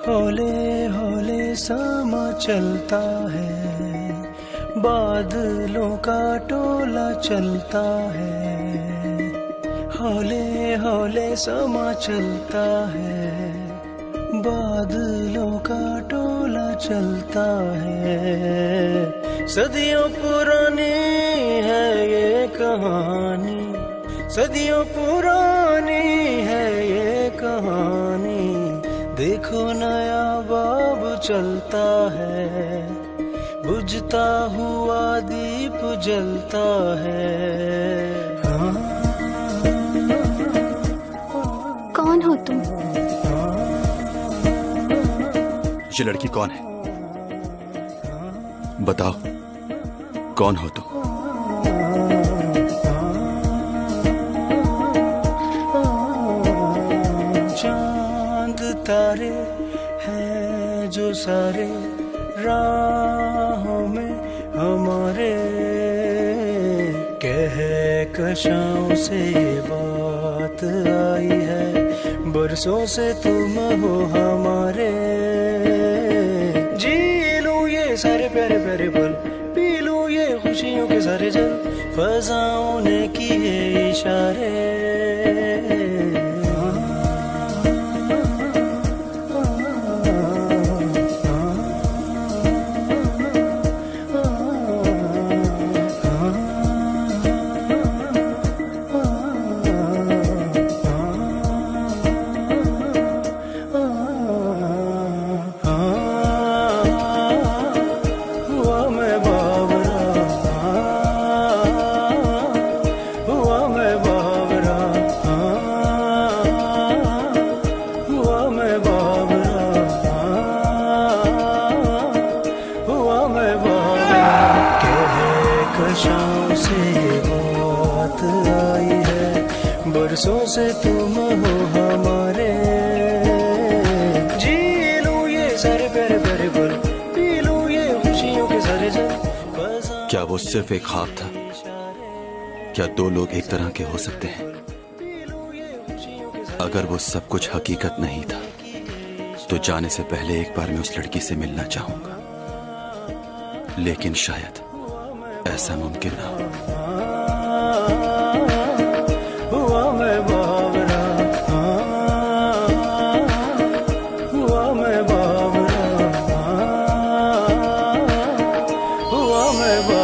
हौले हौले समा चलता है, बादलों का टोला चलता है। हौले हौले समा चलता है, बादलों का टोला चलता है। सदियों पुरानी है ये कहानी, सदियों पुरानी है ये कहानी। देखो नया बाब चलता है, बुझता हुआ दीप जलता है। कौन हो तुम? ये लड़की कौन है? बताओ, कौन हो तुम? चांद तारे हैं जो सारे राहों में हमारे, कहकशाओं से बात आई है, बरसों से तुम हो हमारे। जी लूं ये सारे प्यारे प्यारे पल, पी लूं ये खुशियों के सारे जल, फज़ाओं ने किए इशारे। कहकशां से बात आई है, बरसों से तुम हो हमारे। जी लूं ये सारे प्यारे प्यारे पल, पी लूं ये खुशियों के सारे जल। क्या वो सिर्फ एक ख्वाब था? क्या दो लोग एक तरह के हो सकते हैं? अगर वो सब कुछ हकीकत नहीं था तो जाने से पहले एक बार मैं उस लड़की से मिलना चाहूंगा, लेकिन शायद ऐसा मुमकिन ना हो। हुआ मैं बावरा, हुआ मैं बावरा, हुआ मैं